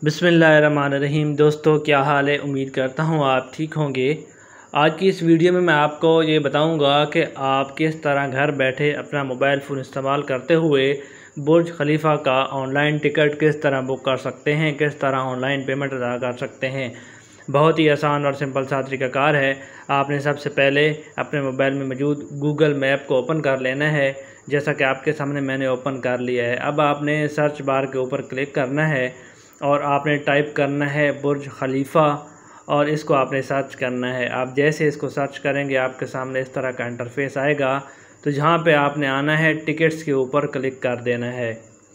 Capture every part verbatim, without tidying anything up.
बिस्मिल्लाहिर्रहमानिर्रहीम। दोस्तों, क्या हाल है? उम्मीद करता हूँ आप ठीक होंगे। आज की इस वीडियो में मैं आपको ये बताऊंगा कि आप किस तरह घर बैठे अपना मोबाइल फ़ोन इस्तेमाल करते हुए बुर्ज खलीफा का ऑनलाइन टिकट किस तरह बुक कर सकते हैं, किस तरह ऑनलाइन पेमेंट अदा कर सकते हैं। बहुत ही आसान और सिंपल सा तरीक़ाकार है। आपने सबसे पहले अपने मोबाइल में मौजूद गूगल मैप को ओपन कर लेना है, जैसा कि आपके सामने मैंने ओपन कर लिया है। अब आपने सर्च बार के ऊपर क्लिक करना है और आपने टाइप करना है बुर्ज खलीफा और इसको आपने सर्च करना है। आप जैसे इसको सर्च करेंगे आपके सामने इस तरह का इंटरफेस आएगा। तो जहाँ पे आपने आना है टिकट्स के ऊपर क्लिक कर देना है।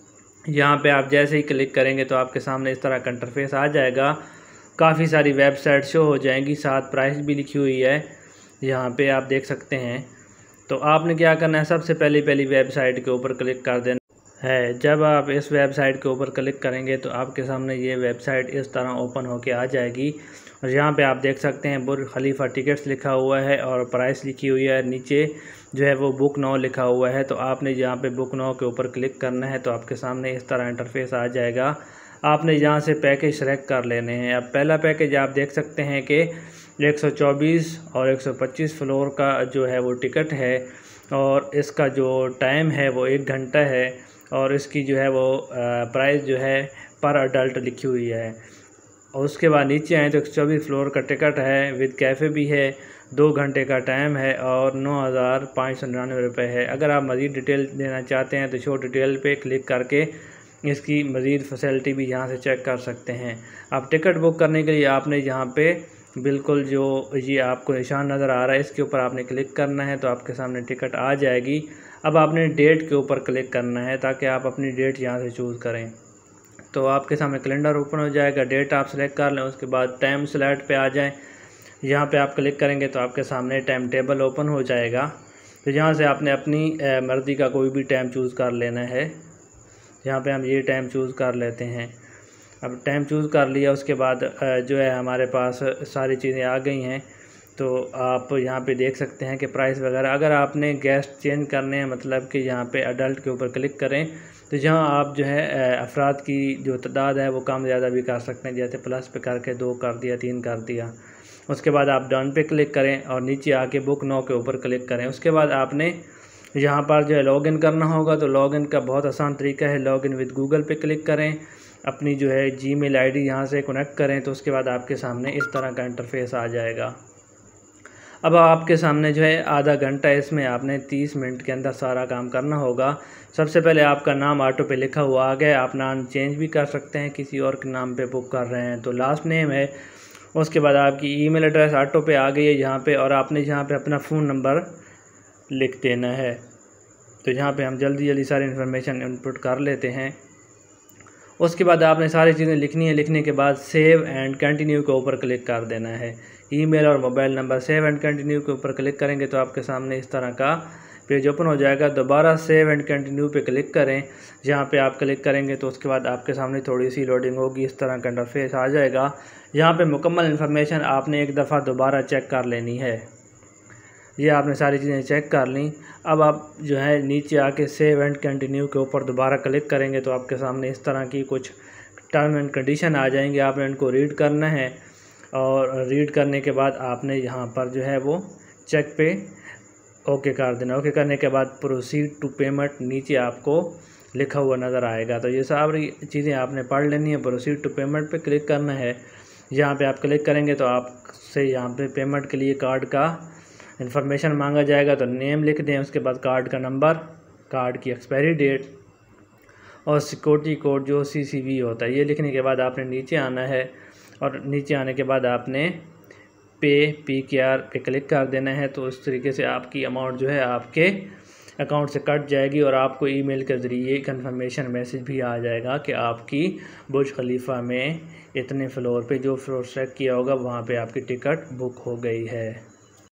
यहाँ पे आप जैसे ही क्लिक करेंगे तो आपके सामने इस तरह का इंटरफेस आ जाएगा। काफ़ी सारी वेबसाइट शो हो जाएंगी, साथ प्राइस भी लिखी हुई है, यहाँ पे आप देख सकते हैं। तो आपने क्या करना है, सबसे पहली पहली वेबसाइट के ऊपर क्लिक कर देना है। जब आप इस वेबसाइट के ऊपर क्लिक करेंगे तो आपके सामने ये वेबसाइट इस तरह ओपन होके आ जाएगी और यहाँ पे आप देख सकते हैं बुर्ज खलीफा टिकट्स लिखा हुआ है और प्राइस लिखी हुई है। नीचे जो है वो बुक नाउ लिखा हुआ है। तो आपने यहाँ पे बुक नाउ के ऊपर क्लिक करना है तो आपके सामने इस तरह इंटरफेस आ जाएगा। आपने यहाँ से पैकेज सेलेक्ट कर लेने हैं। अब पहला पैकेज आप देख सकते हैं कि एक सौ चौबीस और एक सौ पच्चीस फ्लोर का जो है वो टिकट है और इसका जो टाइम है वो एक घंटा है और इसकी जो है वो प्राइस जो है पर अडल्ट लिखी हुई है। और उसके बाद नीचे आए तो एक सौ चौबीस फ्लोर का टिकट है, विद कैफ़े भी है, दो घंटे का टाइम है और नौ हज़ार पाँच सौ निन्यानवे रुपये है। अगर आप मज़ीद डिटेल देना चाहते हैं तो शो डिटेल पे क्लिक करके इसकी मज़ीद फैसिलिटी भी यहाँ से चेक कर सकते हैं। अब टिकट बुक करने के लिए आपने यहाँ पे बिल्कुल जो ये आपको निशान नज़र आ रहा है इसके ऊपर आपने क्लिक करना है तो आपके सामने टिकट आ जाएगी। अब आपने डेट के ऊपर क्लिक करना है ताकि आप अपनी डेट यहाँ से चूज़ करें। तो आपके सामने कैलेंडर ओपन हो जाएगा, डेट आप सेलेक्ट कर लें। उसके बाद टाइम स्लॉट पे आ जाएं, यहाँ पे आप क्लिक करेंगे तो आपके सामने टाइम टेबल ओपन हो जाएगा। तो यहाँ से आपने अपनी मर्ज़ी का कोई भी टाइम चूज़ कर लेना है। यहाँ पे हम ये टाइम चूज़ कर लेते हैं। अब टाइम चूज़ कर लिया, उसके बाद जो है हमारे पास सारी चीज़ें आ गई हैं। तो आप यहाँ पे देख सकते हैं कि प्राइस वगैरह, अगर आपने गेस्ट चेंज करने हैं मतलब कि यहाँ पे अडल्ट के ऊपर क्लिक करें तो जहाँ आप जो है अफराद की जो तादाद है वो कम ज़्यादा भी कर सकते हैं। जैसे प्लस पे करके दो कर दिया, तीन कर दिया। उसके बाद आप डन पे क्लिक करें और नीचे आके बुक नाउ के ऊपर क्लिक करें। उसके बाद आपने यहाँ पर जो है लॉगिन करना होगा। तो लॉगिन का बहुत आसान तरीका है, लॉगिन विद गूगल पे क्लिक करें, अपनी जो है जीमेल आईडी यहाँ से कनेक्ट करें। तो उसके बाद आपके सामने इस तरह का इंटरफेस आ जाएगा। अब आपके सामने जो है आधा घंटा, इसमें आपने तीस मिनट के अंदर सारा काम करना होगा। सबसे पहले आपका नाम ऑटो पे लिखा हुआ आ गया, आप नाम चेंज भी कर सकते हैं, किसी और के नाम पे बुक कर रहे हैं तो लास्ट नेम है। उसके बाद आपकी ईमेल एड्रेस ऑटो पे आ गई है यहाँ पे और आपने यहाँ पे अपना फ़ोन नंबर लिख देना है। तो यहाँ पे हम जल्दी जल्दी सारी इन्फॉर्मेशन इनपुट कर लेते हैं। उसके बाद आपने सारी चीज़ें लिखनी है। लिखने के बाद सेव एंड कंटिन्यू के ऊपर क्लिक कर देना है। ईमेल और mobile number, save and continue के ऊपर क्लिक करेंगे तो आपके सामने इस तरह का पेज ओपन हो जाएगा। दोबारा सेव एंड कंटिन्यू पे क्लिक करें। जहाँ पे आप क्लिक करेंगे तो उसके बाद आपके सामने थोड़ी सी लोडिंग होगी, इस तरह का इंटरफेस आ जाएगा। यहाँ पे मुकम्मल इन्फॉर्मेशन आपने एक दफ़ा दोबारा चेक कर लेनी है। ये आपने सारी चीज़ें चेक कर ली। अब आप जो है नीचे आके सेव एंड कंटिन्यू के ऊपर दोबारा क्लिक करेंगे तो आपके सामने इस तरह की कुछ टर्म एंड कंडीशन आ जाएंगे। आपने इनको रीड करना है और रीड करने के बाद आपने यहाँ पर जो है वो चेक पे ओके कर देना। ओके करने के बाद प्रोसीड टू पेमेंट नीचे आपको लिखा हुआ नज़र आएगा। तो ये सारी चीज़ें आपने पढ़ लेनी है। प्रोसीड टू पेमेंट पे क्लिक करना है। यहाँ पे आप क्लिक करेंगे तो आपसे यहाँ पे पेमेंट के लिए कार्ड का इन्फॉर्मेशन मांगा जाएगा। तो नेम लिख दें, उसके बाद कार्ड का नंबर, कार्ड की एक्सपायरी डेट और सिक्योरिटी कोड जो सी सी वी होता है, ये लिखने के बाद आपने नीचे आना है और नीचे आने के बाद आपने पे पी के आर पे क्लिक कर देना है। तो इस तरीके से आपकी अमाउंट जो है आपके अकाउंट से कट जाएगी और आपको ईमेल के ज़रिए कंफर्मेशन मैसेज भी आ जाएगा कि आपकी बुर्ज खलीफा में इतने फ्लोर पे जो फ्लोर सेलेक्ट किया होगा वहाँ पे आपकी टिकट बुक हो गई है।